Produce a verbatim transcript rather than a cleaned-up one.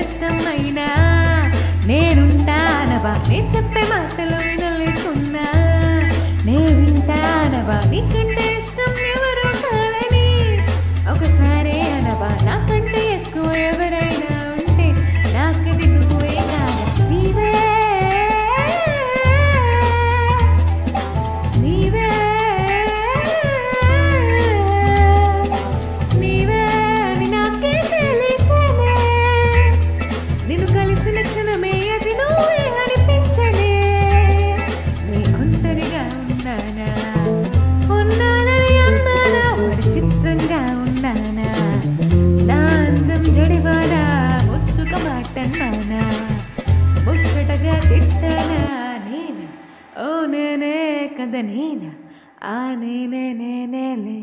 కష్టమైనా నేనుంటానవా, నే చెప్పే మాటలు వినలేకున్నా నే వింటానవా, నీకంటే ఇష్టం ఎవరు కాదని ఒకసారి అనవా, నాకంటే ఎక్కువ ఎవరైనా ఉంటే నాకది నువ్వే కాదా. నీవే నీవే నీవే అని నాకే తెలిసేనే, నిన్ను కలిసిన క్షణమే అది నువ్వే అనిపించనే. నీ ఒంటరిగా ఉన్నానా, ఉన్నానని అన్నానా, మరి చిత్రంగా ఉన్నానా, నా అందం జడివానా, ముద్దుగా మాటన్నానా, ముచ్చటగా తిట్టానా, నేనా ఓ నేనే కదా నేనా, ఆ నేనే నేనేలే.